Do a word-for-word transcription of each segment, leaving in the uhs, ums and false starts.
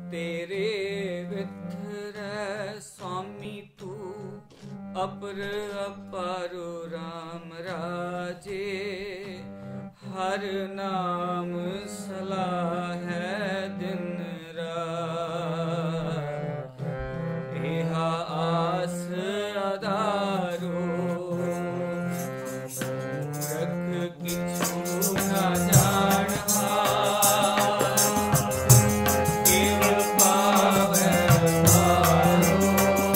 तेरे विथरै स्वामी तू अपर अपारो राम राजे। हर नाम सलाह है दिन रात, एहा आस आधारो मूरख किछु न जानहा। केवल पावै पारो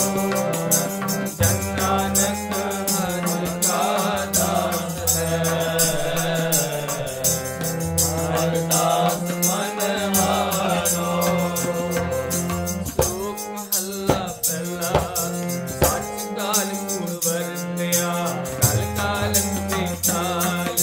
जन नानक हर का दास है। दास मन मारो। श्लोक महला पहला। सच काल कूड़ वरत्या, कल कालक बेताल।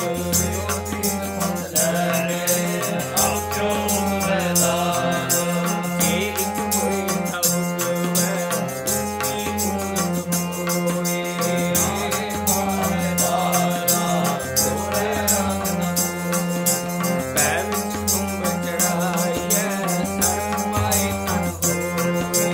आपो मैदान, के एक मोहि न उगवै, की मूरत मोहि। मोहि बाला तोरे रंग न पैर कुंभ चढ़ाइए, शरण पाए तन होए।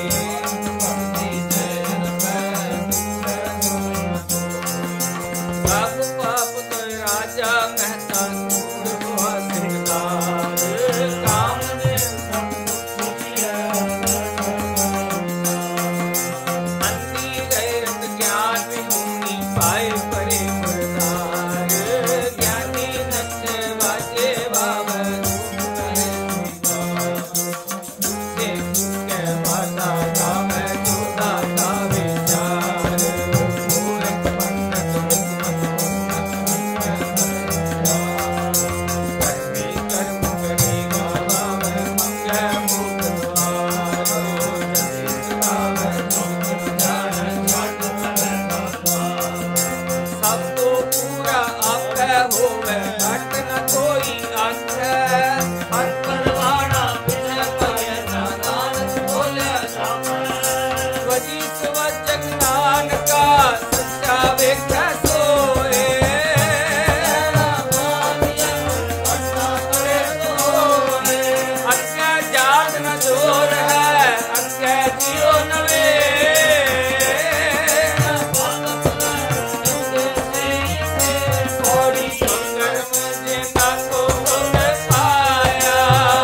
पाप पाप तो राजा महता कूड़ हुआ सिंगार। काम ने अंधी गए रत ज्ञान विहूनी, पाए परे मुरदार। ज्ञानी नच बाजे बाबर के माता गावे जो दाता विचार। मूरख पंडित कर्मी कर्म करी गावे, मंगे मुख द्वार। जसीस गावे चौकट जान, झट सब तो पूरा आपै होवे, घट न कोई आखै। हर परवाना विजय पाए, नानक बोले सामय। वजी सवज जग नानका, सच्चा वेखै सोए। अग्गै जात न जोर है, अग्गै जियो नवे। थोड़ी सुंदर मुझे ना को गुण पाया।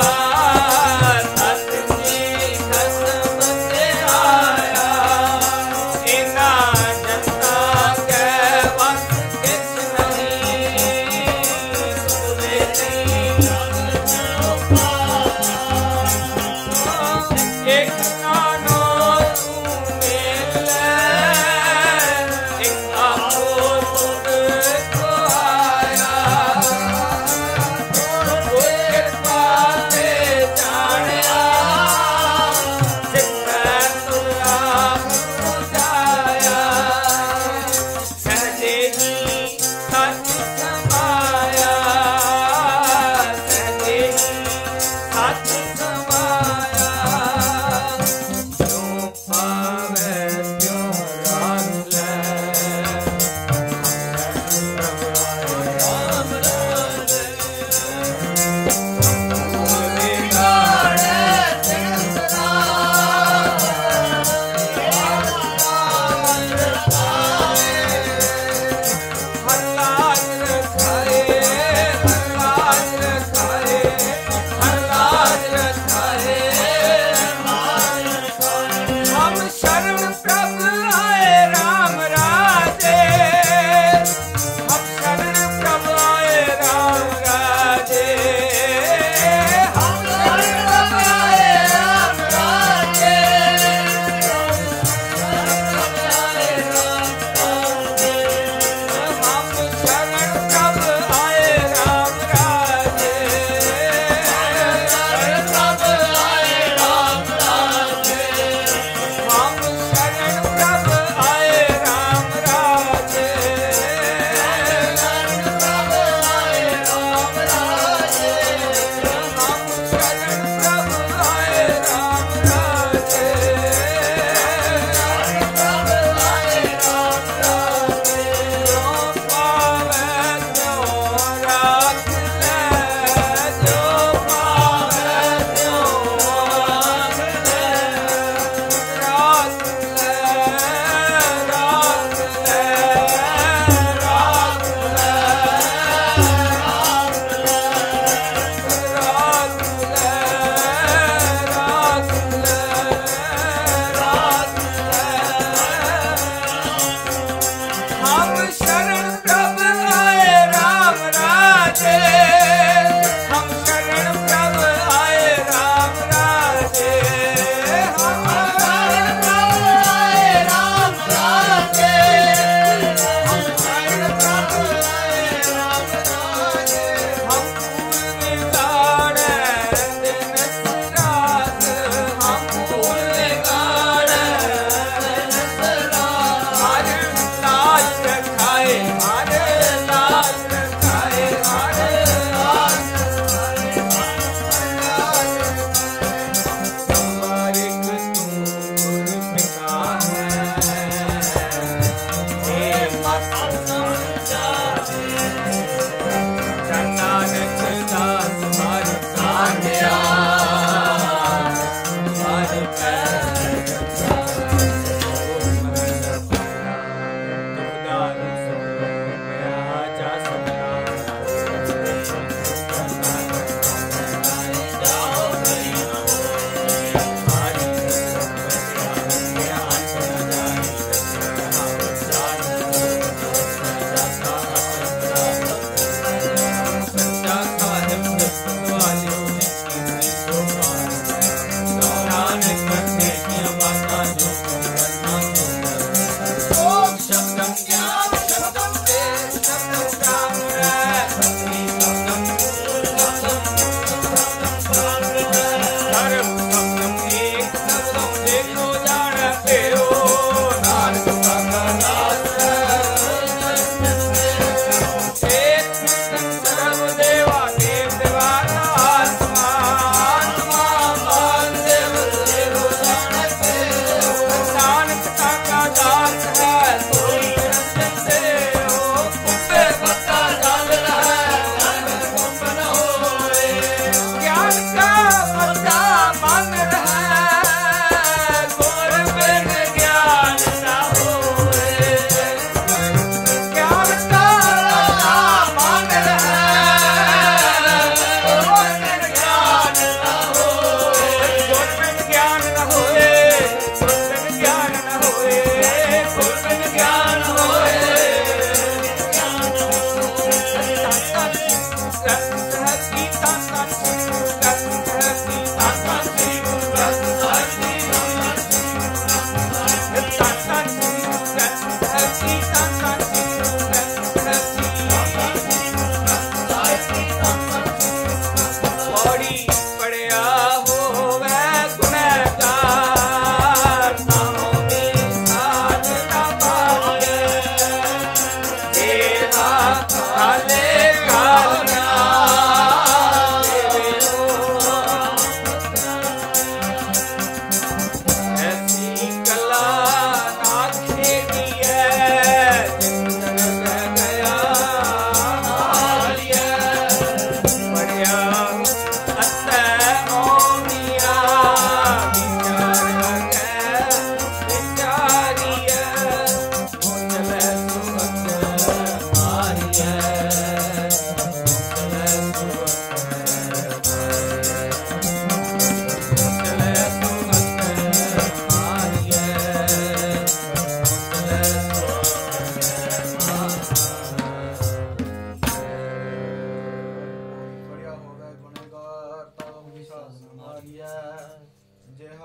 सतजी खसम से आया, इना जनता के वस किछ नहीं। सुने नहीं जग पाया।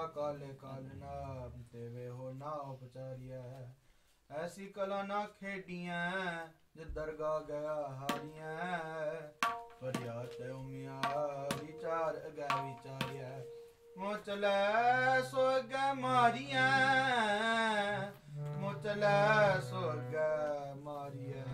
काले काल ना तेवे हो ना उपचारिया ऐसी कला ना खेडिया जे दरगाह गया हारिया फरियाद उमिया विचार अगे विचारिया मोचले सोग मारिया मोचले सोग मारिया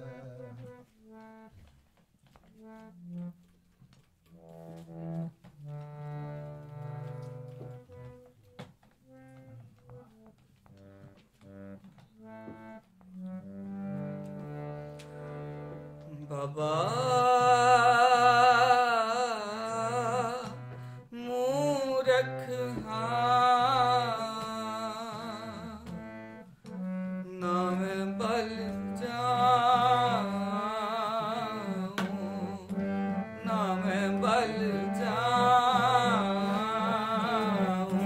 बाबा मूरख नाम बल जाऊं नाम बल जाऊं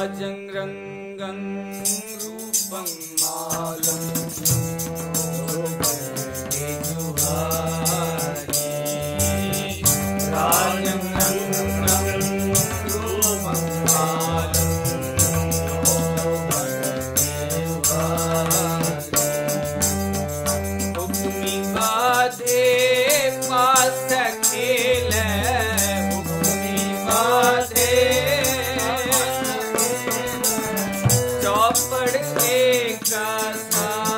राजं रंगं रूपं मालं राजं रंगं रूपं मालं हुक्मी बाधे पास खेले हुक्मी बाधे चौपड़ एक सा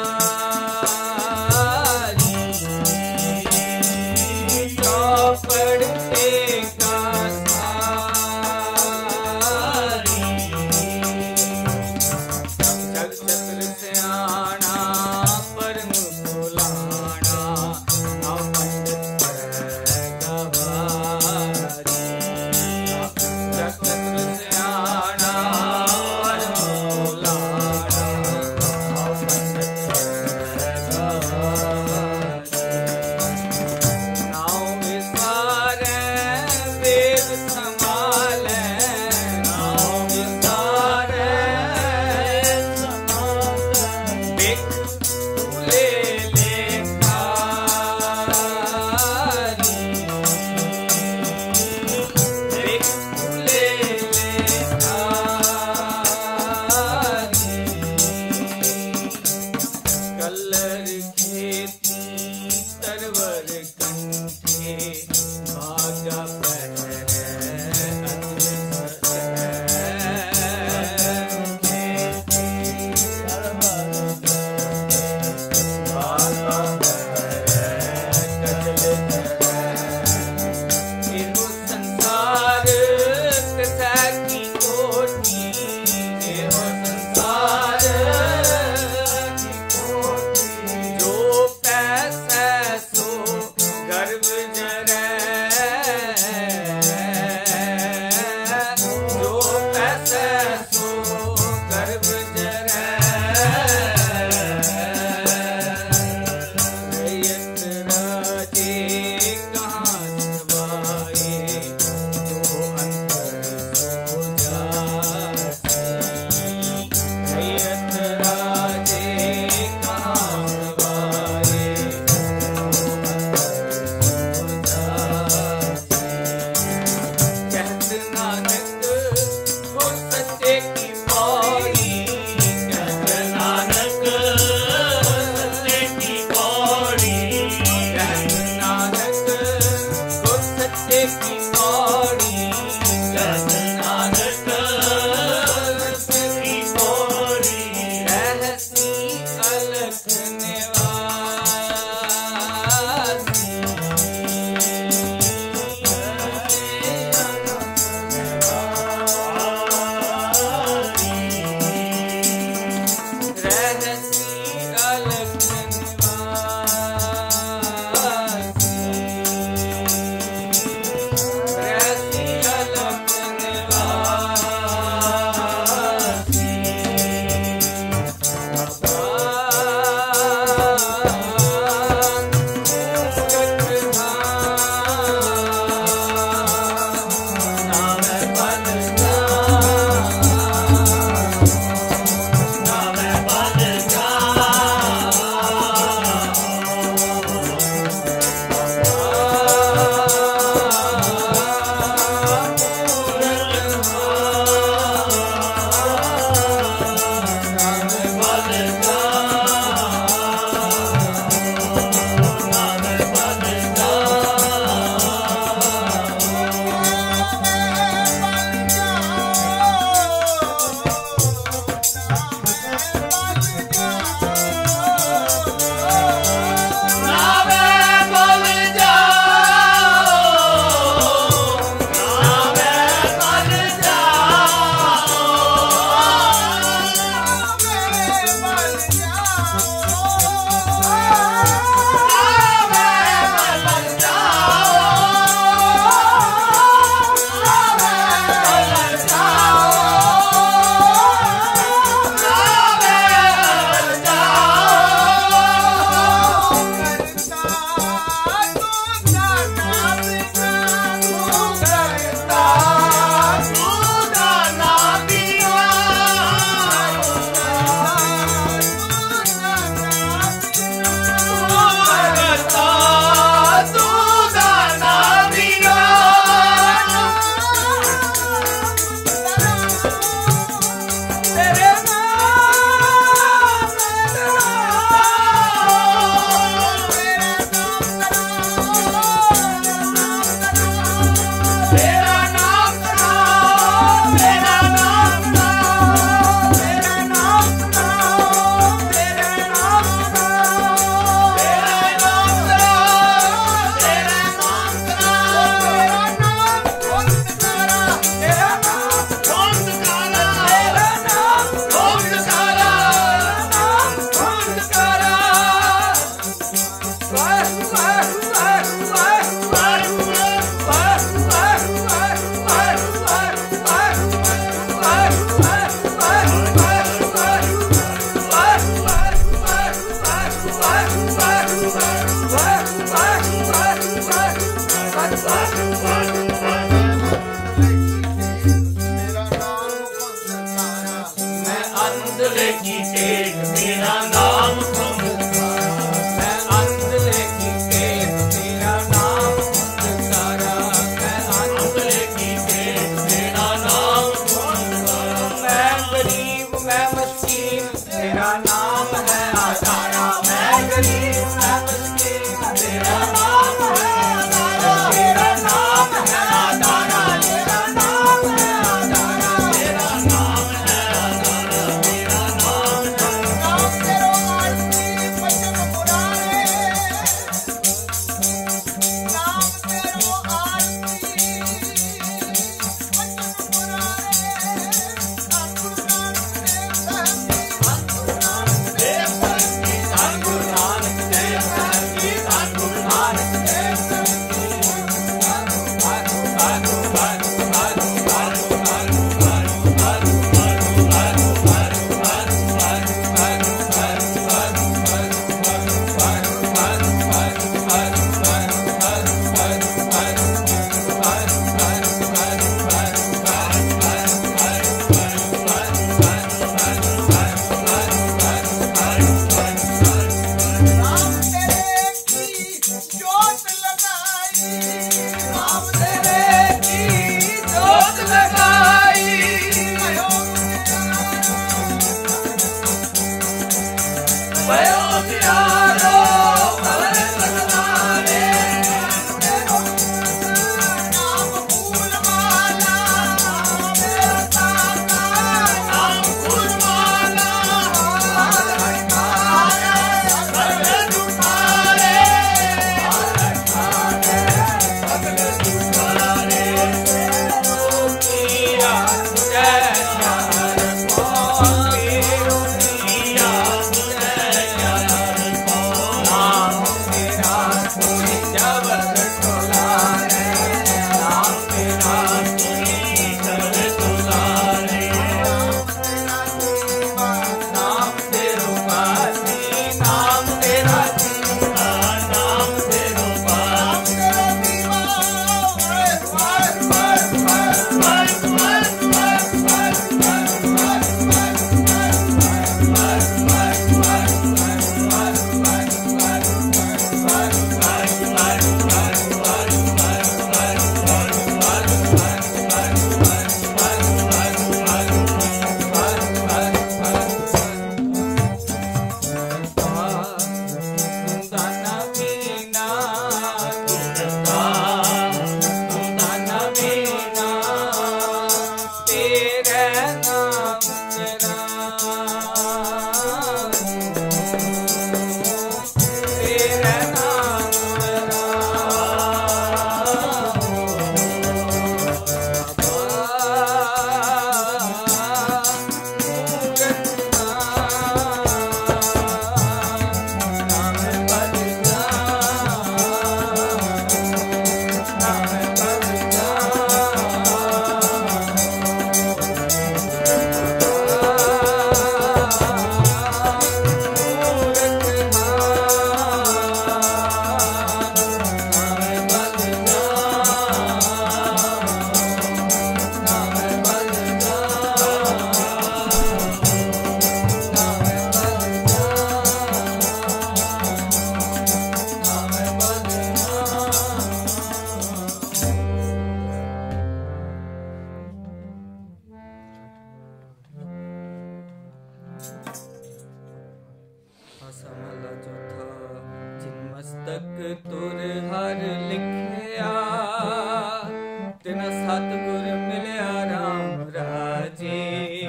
ਨਾਨਕ ਤੁਰ ਹਰ ਲਿਖਿਆ ਤਿਨ ਸਤਿਗੁਰ ਮਿਲਿਆ ਰਾਮ ਰਾਜੇ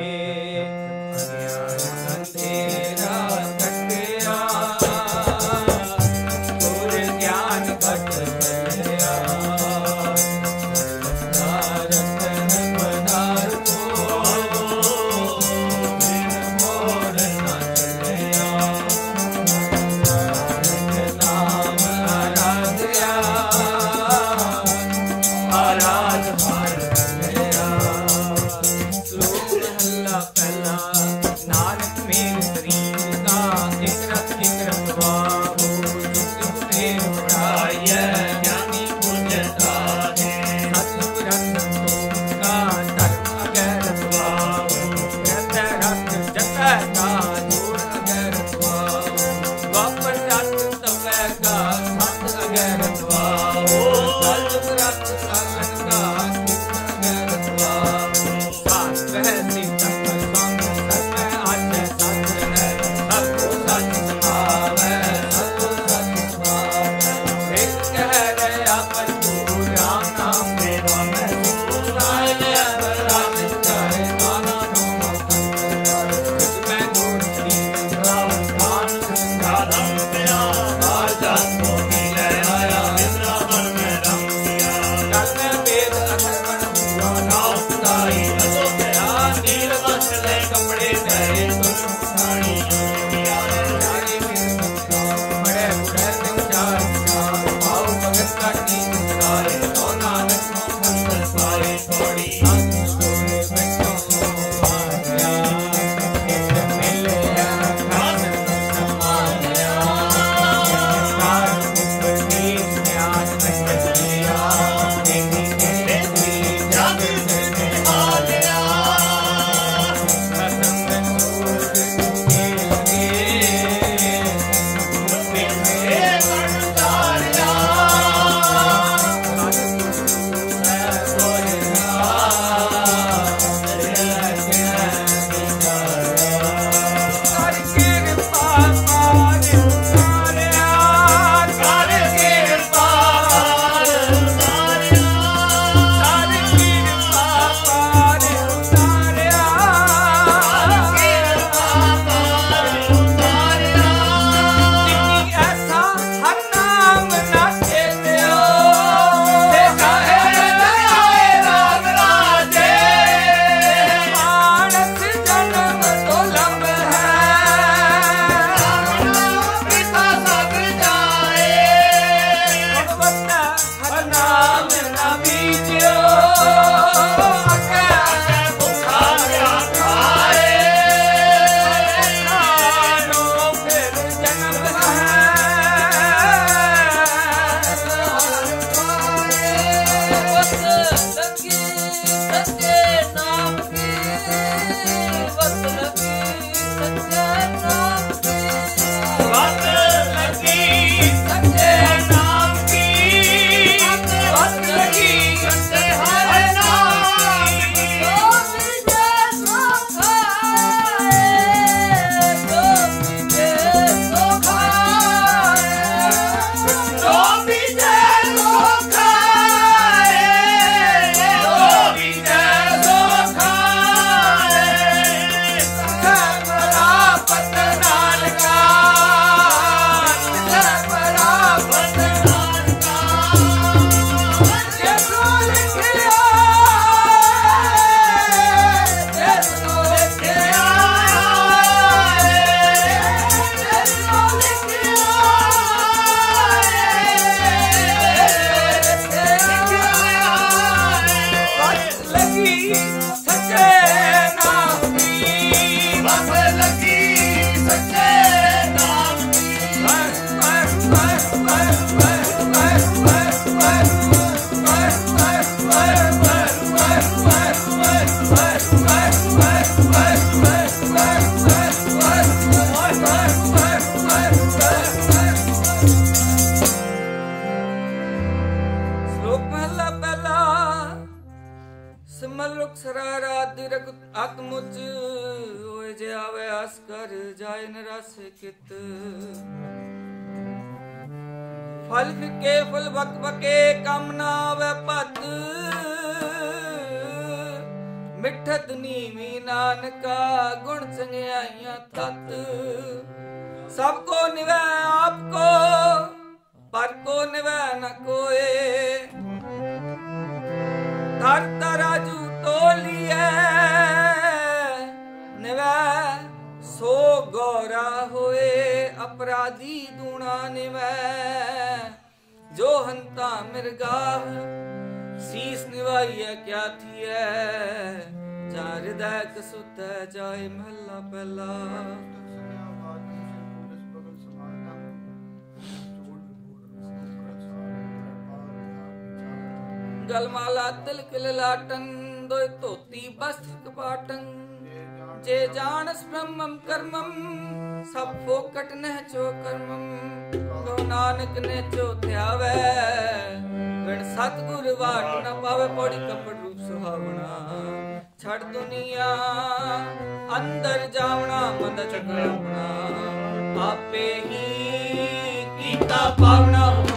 ਅਗਿਆਨ ਅੰਧੇਰਾ ਕੱਟਿਆ ਗੁਰ ਗਿਆਨ ਘਟ ਮਿਲਿਆ ਰਤਨ ਪਦਾਰ ਕੋ ਬਿਨ ਮੋਰ ਨਾ ਚੱਲਿਆ ਨਾਮ ਆਰਾਧਿਆ ਆਰਾਧ ਹਰ ਲਿਆ ਸ਼ਲੋਕ ਮਹਲਾ ਪਹਿਲਾ ਨਾਨਕ ਮੇਰ ਸਰੀਰ ਦਾ ਇਕ ਰਤ ਇਕ ਰਤਵਾਹੋ ਜਿਤ ਮੇਰ ਵਡਾਈਐ ਗਿਆਨੀ ਪੁੰਜਤਾ ਹੈ ਸਤਿਗੁਰ ਸੰਤੋਖਾ ਧਰਮ ਅਗੈ ਰਤਵਾਹੋ ਰਤੈ ਰਤ ਜਤੈ ਕਾ ਜੋੜ ਅਗੈ ਰਤਵਾਹੋ ਵਾਪਰ ਰਤ ਤਵੈ ਕਾ ਸਤ ਅਗੈ ਰਤਵਾਹੋ ਸਤਿਗੁਰ ਰਤ ਸਾਗਨ ਕਾ ਕਿਤ ਅਗੈ ਰਤਵਾਹੋ ਸਾਧ ਰਹਿ ਸੀਤਾ ਸੰਗ ਸਤੈ ਆਚੈ ਸਤ ਹੈ ਸਤਿ ਸਤਿ ਸਮਾਵੈ ਸਤਿ ਸਤਿ ਸਮਾਵੈ ਇੱਕ ਕਹਿ ਰਿਹਾ ਭਰਪੂਰ ਰਾਮ ਨਾਮ ਮੇਰਾ ਮੈਂ ਸੁਨਾਇ ਲਿਆ ਰਾਮ ਚਾਹੇ ਮਾਨਾ ਨੋ ਜਿਸ ਮੈਂ ਗੁਰ ਸ੍ਰੀ ਰਾਮ ਖਾਨ ਰਾਧਮ ਪਿਆ ਆਜਾ ਕੋ ਮਿਲੈ ਆਇਆ ਮਿਸਰਾ ਬਨ ਮੈਂ ਰੰਗ ਪਿਆ ਕਰ ਮੈਂ ਵੇਦ ਅਖਰ ਬਨ ਹੁਆ ਨਾਮ ਸੁਨਾਈ ਅਸੋਧਿਆ ਨੀਲ ਵਸਤ ਲੈ ਕੱਪੜੇ ਤੇਰੇ ਸੁਨ ਸਾਣੀ ਪਿਆਰੇ ਪਿਆਰੇ ਮੇਰੇ ਬੜੇ ਬੁੜੇ ਸਿੰਘ ਚਾਰ ਚਾਰ ਪਾਉ ਭਗਤ ਕਾਟੀ ਮੁਸਕਾਰੇ ਤੋ ਨਾਨਕ ਸੰਤ ਪਾਏ ਥੋੜੀ ਅੰਤ ਸੋਏ ਬੈਠੋ ਆਇਆ ਕਿਤ ਮਿਲਿਆ ਖਾਨ ਸਮਾਇਆ ਕਾਰ ਉਪਨੀ ਗਿਆਨ ਮੰਜਿਆ ਤੇਰੀ ਤੇਰੀ ਜਗ ਤੇ ਆਲਿਆ ਸਤੰਗ ਸੂਰਜ ਕੇ ਲਗੇ ਮੁੱਤੇ ਬਣ ਤਾਰਿਆ आत्मुच होए जे आवे आस कर जाए नरस कित फल फिके फल बक बके कम ना आवे पत मिठत नीवी नानका गुण चंगियाइयां तत सबको निवै आपको पर को निवै न कोए तर तराजू तोलिए निवै सो गौरा होए अपराधी दूना निवै जो हंता मिर्गाह शीस निवाइया क्या थी जा हृदय कसुत जाए महला पहला गलमाला तिलक लाटन दो धोती वस्त्र कपाटन जे जानस ब्रह्मम कर्मम सब फोकट नह चो कर्मम गो नानक ने चो ध्यावे गण सतगुर वाट न पावे पौड़ी कपड़ रूप सुहावना छड़ दुनिया अंदर जावना मद चकरवना आपे ही कीता पावना